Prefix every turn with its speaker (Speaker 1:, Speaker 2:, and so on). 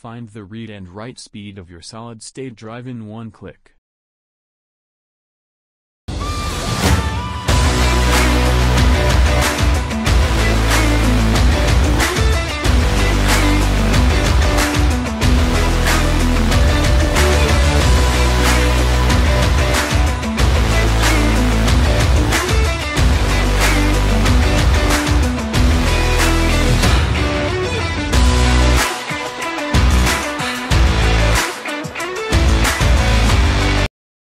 Speaker 1: find the read and write speed of your solid-state drive in one click.